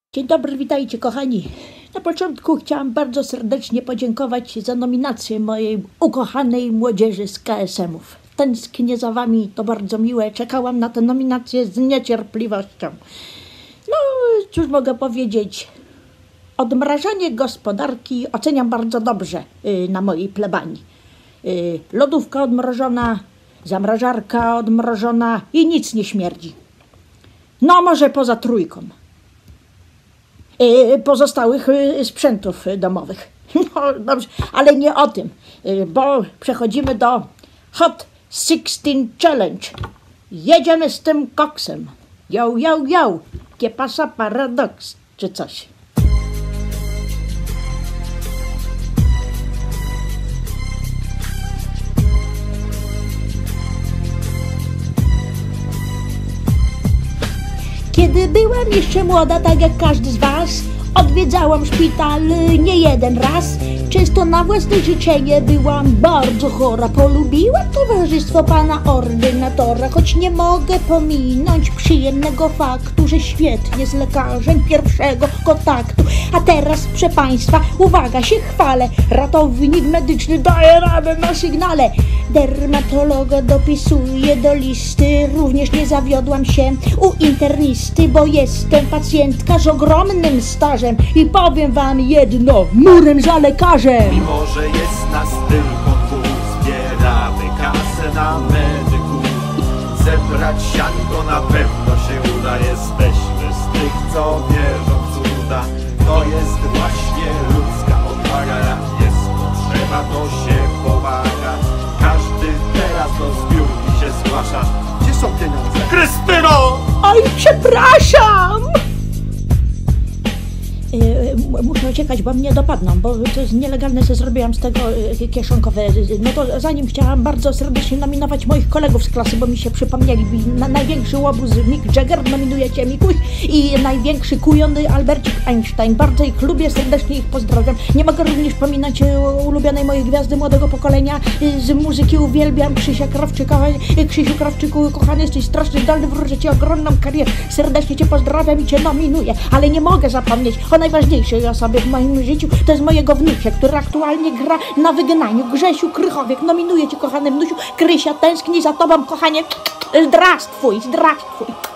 Dzień dobry, witajcie kochani. Na początku chciałam bardzo serdecznie podziękować za nominację mojej ukochanej młodzieży z KSM-ów. Tęsknię za wami, to bardzo miłe. Czekałam na tę nominację z niecierpliwością. No, cóż mogę powiedzieć. Odmrażanie gospodarki oceniam bardzo dobrze na mojej plebanii. Lodówka odmrożona, zamrażarka odmrożona i nic nie śmierdzi. No, może poza trójką pozostałych sprzętów domowych. No dobrze, ale nie o tym, bo przechodzimy do Hot 16 Challenge. Jedziemy z tym koksem. Yo, yo, yo, que pasa paradoks, czy coś. Kiedy byłam jeszcze młoda, tak jak każdy z was, odwiedzałam szpital nie jeden raz. Często na własne życzenie byłam bardzo chora. Polubiłam towarzystwo pana ordynatora, choć nie mogę pominąć przyjemnego faktu, że świetnie z lekarzem pierwszego kontaktu. A teraz, proszę państwa, uwaga, się chwalę, ratownik medyczny daje radę na sygnale. Dermatologa dopisuje do listy, również nie zawiodłam się u internisty, bo jestem pacjentka z ogromnym stażem i powiem wam jedno, murem za lekarzem. Mimo, że jest nas tylko dwóch, zbieramy kasę na medyków. Zebrać sianko na pewno się uda, jesteśmy z tych, co wierzą w cuda. To jest właśnie ludzka odwaga, jak jest potrzeba, to się pomaga. Każdy teraz do zbiórki się zgłasza. Gdzie są pieniądze? Krystyno! Oj, przepraszam! Muszę uciekać, bo mnie dopadną, bo to jest nielegalne, co zrobiłam z tego kieszonkowe. No to zanim chciałam bardzo serdecznie nominować moich kolegów z klasy, bo mi się przypomnieli. Największy łobuz Mick Jagger, nominujecie Mikuś, i największy kujon Albercik Einstein. Bardzo ich lubię, serdecznie ich pozdrawiam. Nie mogę również pominąć ulubionej mojej gwiazdy młodego pokolenia. Z muzyki uwielbiam Krzysia Krawczyka. Krzysiu Krawczyku, kochany, jesteś strasznie zdolny, wróżę ci ogromną karierę. Serdecznie cię pozdrawiam i cię nominuję, ale nie mogę zapomnieć o najważniejszej osobie w moim życiu, to jest mojego wnusia, który aktualnie gra na wygnaniu. Grzesiu Krychowiek, nominuję cię, kochany wnusiu. Krysia, tęskni za tobą, kochanie. Zdrastwuj, zdrastwuj.